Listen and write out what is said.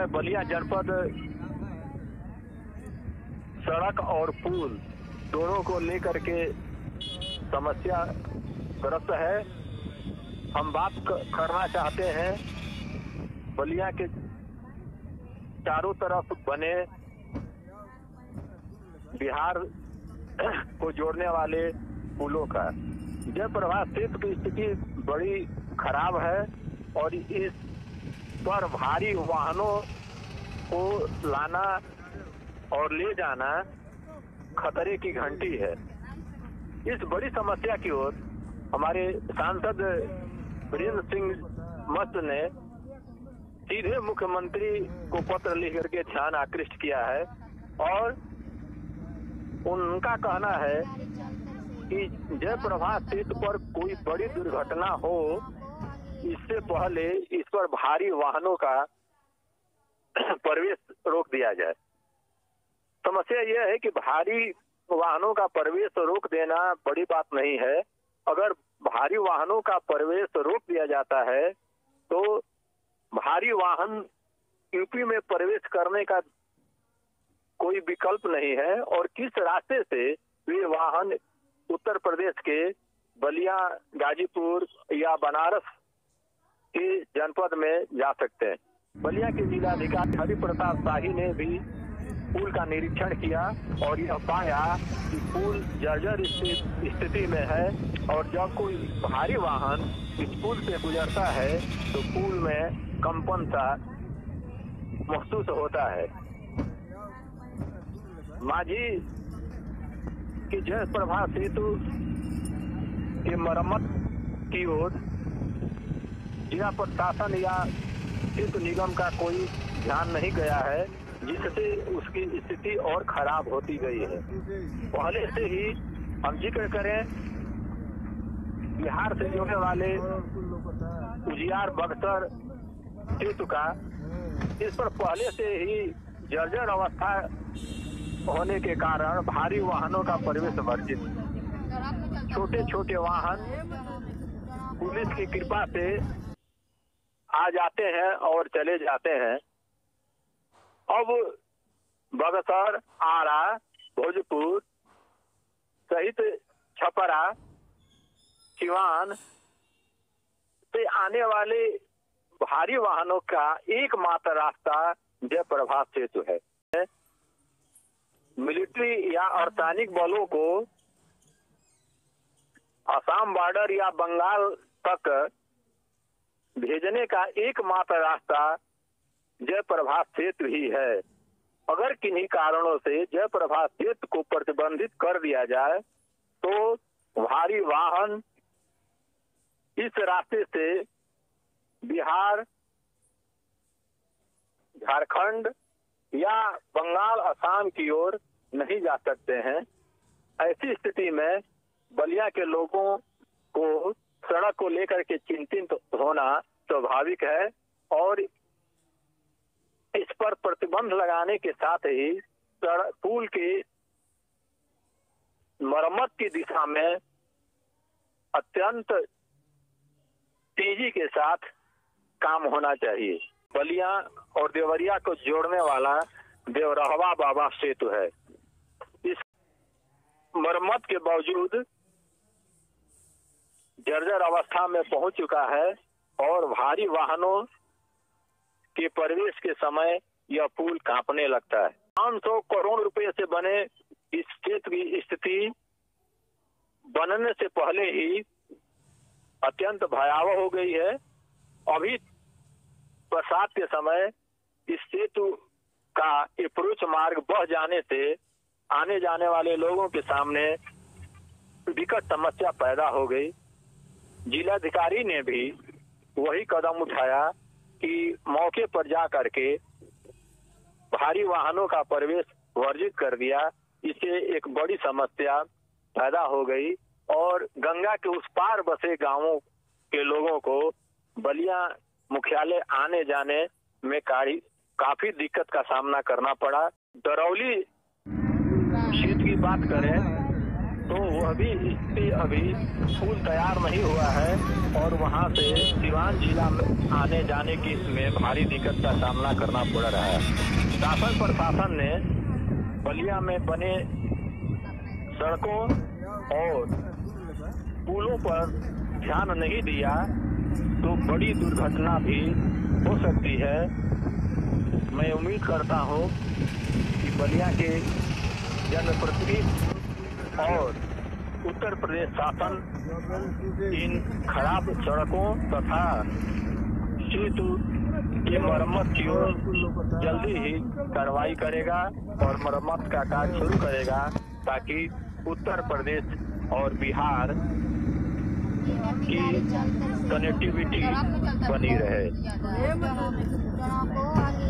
समय बलिया जनपद सड़क और पुल दोनों को लेकर के समस्या ग्रस्त है। हम बात करना चाहते हैं बलिया के चारों तरफ बने बिहार को जोड़ने वाले पुलों का। जयप्रभा सेतु की स्थिति बड़ी खराब है और इस पर भारी वाहनों को लाना और ले जाना खतरे की घंटी है। इस बड़ी समस्या की ओर हमारे सांसद वीरेंद्र सिंह मस्त ने सीधे मुख्यमंत्री को पत्र लिख करके ध्यान आकृष्ट किया है और उनका कहना है कि जयप्रभा सेतु पर कोई बड़ी दुर्घटना हो इससे पहले इस पर भारी वाहनों का प्रवेश रोक दिया जाए। समस्या यह है कि भारी वाहनों का प्रवेश रोक देना बड़ी बात नहीं है। अगर भारी वाहनों का प्रवेश रोक दिया जाता है तो भारी वाहन यूपी में प्रवेश करने का कोई विकल्प नहीं है और किस रास्ते से वे वाहन उत्तर प्रदेश के बलिया, गाजीपुर या बनारस के जनपद में जा सकते हैं। बलिया के जिलाधिकारी हरि प्रताप शाही ने भी पुल का निरीक्षण किया और यह पाया कि पुल जर्जर स्थिति में है और जब कोई भारी वाहन इस पुल से गुजरता है तो पुल में कंपन सा महसूस होता है। माझी की जयप्रभा सेतु की मरम्मत की ओर जिला प्रशासन या सेतु निगम का कोई ध्यान नहीं गया है, जिससे उसकी स्थिति और खराब होती गई है। पहले से ही हम जिक्र करें बिहार से जुड़ने वाले उजियार बक्सर सेतु का, इस पर पहले से ही जर्जर अवस्था होने के कारण भारी वाहनों का प्रवेश वर्जित। छोटे छोटे वाहन पुलिस की कृपा से आ जाते हैं और चले जाते हैं। अब बक्सर, आरा, भोजपुर सहित छपरा, सिवान से आने वाले भारी वाहनों का एकमात्र रास्ता जयप्रभा सेतु है। मिलिट्री या अर्धसैनिक बलों को असम बॉर्डर या बंगाल तक भेजने का एकमात्र रास्ता जयप्रभा सेतु ही है। अगर किन्हीं कारणों से जयप्रभा सेतु को प्रतिबंधित कर दिया जाए तो भारी वाहन इस रास्ते से बिहार, झारखंड या बंगाल, असम की ओर नहीं जा सकते हैं। ऐसी स्थिति में बलिया के लोगों को सड़क को लेकर के चिंतित होना स्वाभाविक है और इस पर प्रतिबंध लगाने के साथ ही पुल की मरम्मत की दिशा में अत्यंत तेजी के साथ काम होना चाहिए। बलिया और देवरिया को जोड़ने वाला देवरहवा बाबा सेतु है। इस मरम्मत के बावजूद जर्जर अवस्था में पहुंच चुका है और भारी वाहनों के प्रवेश के समय यह पुल कांपने लगता है। 500 करोड़ रुपए से बने इस सेतु की स्थिति बनने से पहले ही अत्यंत भयावह हो गई है। अभी बरसात के समय इस सेतु का अप्रोच मार्ग बह जाने से आने जाने वाले लोगों के सामने विकट समस्या पैदा हो गई। जिलाधिकारी ने भी वही कदम उठाया कि मौके पर जा करके भारी वाहनों का प्रवेश वर्जित कर दिया। इससे एक बड़ी समस्या पैदा हो गई और गंगा के उस पार बसे गांवों के लोगों को बलिया मुख्यालय आने जाने में काफी दिक्कत का सामना करना पड़ा। दरौली क्षेत्र की बात करें तो वह भी स्थिति अभी पुल तैयार नहीं हुआ है और वहां से सिवान जिला में आने जाने की में भारी दिक्कत का सामना करना पड़ रहा है। शासन प्रशासन ने बलिया में बने सड़कों और पुलों पर ध्यान नहीं दिया तो बड़ी दुर्घटना भी हो सकती है। मैं उम्मीद करता हूं कि बलिया के जनप्रतिनिधि और उत्तर प्रदेश शासन इन खराब सड़कों तथा सेतु की मरम्मत की ओर जल्दी ही कार्रवाई करेगा और मरम्मत का कार्य शुरू करेगा ताकि उत्तर प्रदेश और बिहार की कनेक्टिविटी बनी रहे।